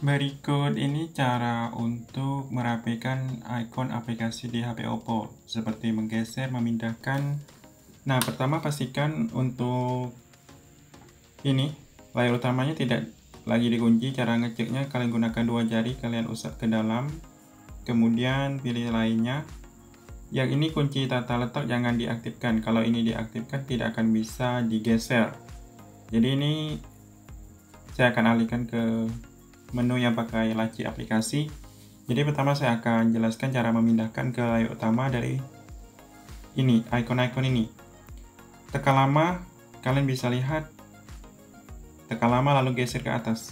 Berikut ini cara untuk merapikan ikon aplikasi di HP Oppo, seperti menggeser, memindahkan. Nah, pertama pastikan untuk ini layar utamanya tidak lagi dikunci. Cara ngeceknya, kalian gunakan 2 jari, kalian usap ke dalam, kemudian pilih lainnya. Yang ini kunci tata letak jangan diaktifkan. Kalau ini diaktifkan tidak akan bisa digeser. Jadi ini saya akan alihkan ke menu yang pakai laci aplikasi. Jadi pertama saya akan jelaskan cara memindahkan ke layar utama dari ini, ikon-ikon ini. Tekan lama, kalian bisa lihat, tekan lama lalu geser ke atas.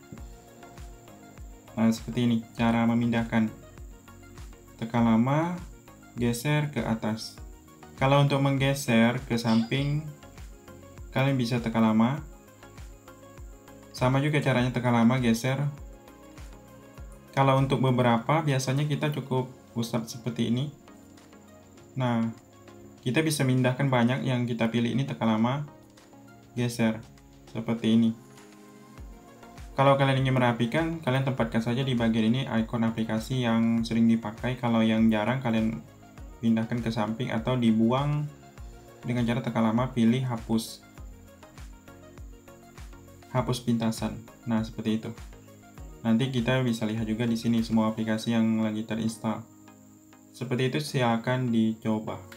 Nah, seperti ini cara memindahkan. Tekan lama, geser ke atas. Kalau untuk menggeser ke samping, kalian bisa tekan lama. Sama juga caranya, tekan lama, geser. Kalau untuk beberapa, biasanya kita cukup usap seperti ini. Nah, kita bisa mindahkan banyak, yang kita pilih ini tekan lama, geser. Seperti ini. Kalau kalian ingin merapikan, kalian tempatkan saja di bagian ini ikon aplikasi yang sering dipakai. Kalau yang jarang, kalian pindahkan ke samping atau dibuang dengan cara tekan lama, pilih hapus. Hapus pintasan. Nah, seperti itu. Nanti kita bisa lihat juga di sini semua aplikasi yang lagi terinstall. Seperti itu, silakan dicoba.